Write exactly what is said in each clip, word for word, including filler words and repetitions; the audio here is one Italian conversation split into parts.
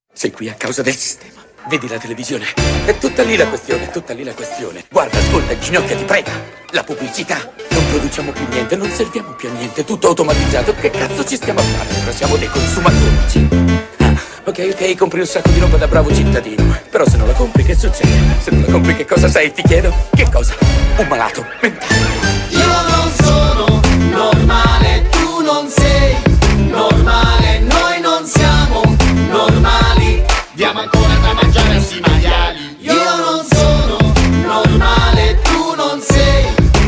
Sei qui a causa del sistema. Vedi la televisione? È tutta lì la questione, è tutta lì la questione. Guarda, ascolta, ginocchia, ti prega. La pubblicità. Non produciamo più niente, non serviamo più a niente, tutto automatizzato. Che cazzo ci stiamo a fare? Ora siamo dei consumatori. Ah, ok, ok, compri un sacco di roba da bravo cittadino. Però se non la compri, che succede? Se non la compri, che cosa sei? Ti chiedo. Che cosa? Un malato mentale. Io non sono normale, tu non sei normale, noi non siamo normali. Diamo ancora da mangiare a sti maiali. Io non sono normale, tu non sei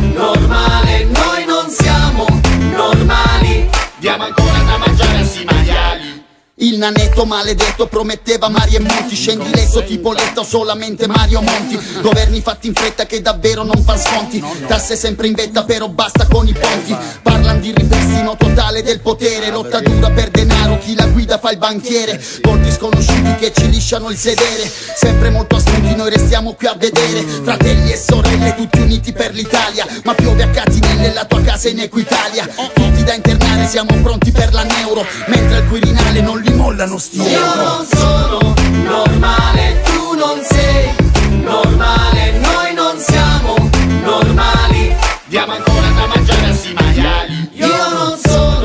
normale, noi non siamo normali. Diamo ancora da mangiare a sti maiali. Il nanetto maledetto prometteva mari e monti. Scendi lesso tipo Letta o solamente Mario Monti. Governi fatti in fretta che davvero non fan sconti. Tasse sempre in vetta però basta con i ponti. Parlano di ripristino totale del potere. Lotta dura per denaro, chi la guida fa il banchiere. Volti sconosciuti che ci lisciano il sedere. Sempre molto astuti noi restiamo qui a vedere. Fratelli e sorelle tutti uniti per l'Italia. Ma piove a catinelle e la tua casa in Equitalia. Tutti da internare siamo pronti per la neuro. Mentre al Quirinale non li mollano sti euro. Io non sono normale, tu non sei normale, noi non siamo normali. Diamo ancora da mangiare a sti maiali. Io non sono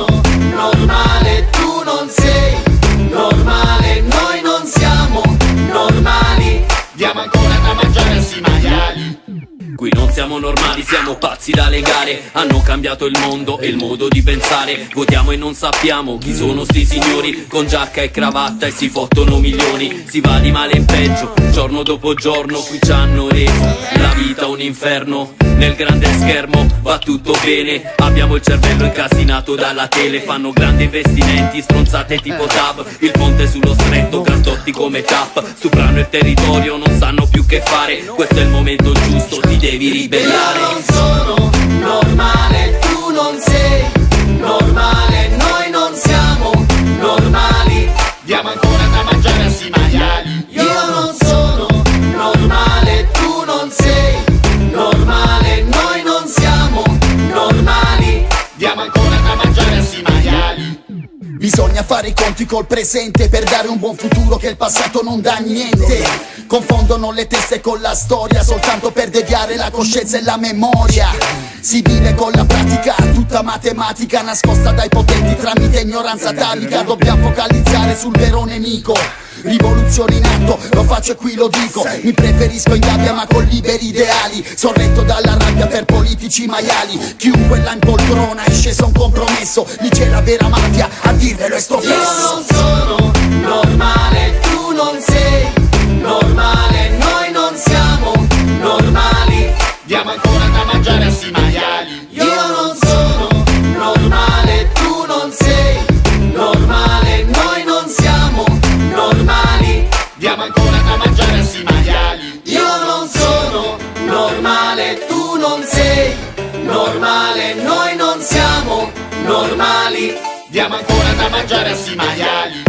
normale, tu non sei normale, noi non siamo normali. Diamo ancora da mangiare a sti maiali. Qui non siamo normali, siamo pazzi da legare. Hanno cambiato il mondo e il modo di pensare. Votiamo e non sappiamo chi sono sti signori. Con giacca e cravatta e si fottono milioni. Si va di male in peggio, giorno dopo giorno. Qui ci hanno reso la vita un inferno. Nel grande schermo va tutto bene. Abbiamo il cervello incasinato dalla tele. Fanno grandi investimenti, stronzate tipo Tab. Il ponte sullo stretto, gasdotti come Tap. Stuprano il territorio, non sanno più che fare. Questo è il momento giusto, ti devi ribellare. Io non sono normale, tu non sei normale, noi non siamo normali. Diamo ancora da mangiare a sti maiali. Io non sono normale, tu non sei normale, noi non siamo normali. Diamo ancora da mangiare a sti maiali. Bisogna fare i conti col presente per dare un buon futuro che il passato non dà niente. Confondono le teste con la storia soltanto per deviare la coscienza e la memoria. Si vive con la pratica, tutta matematica nascosta dai potenti tramite ignoranza atavica. Dobbiamo focalizzare sul vero nemico. Rivoluzione in atto, lo faccio e qui lo dico. Mi preferisco in gabbia ma con liberi ideali. Sorretto dalla rabbia per politici maiali. Chiunque la impoltrona è sceso un compromesso. Lì c'è la vera mafia, a dirvelo è sto fesso. Io non sono normale, tu non sei normale, noi non siamo normali. Diamo ancora da mangiare a sti maiali. Io non sono normale, tu non sei normale, noi non siamo normali. Diamo ancora da mangiare a sti maiali. Io non sono normale, tu non sei normale, noi non siamo normali. Diamo ancora da mangiare a sti maiali.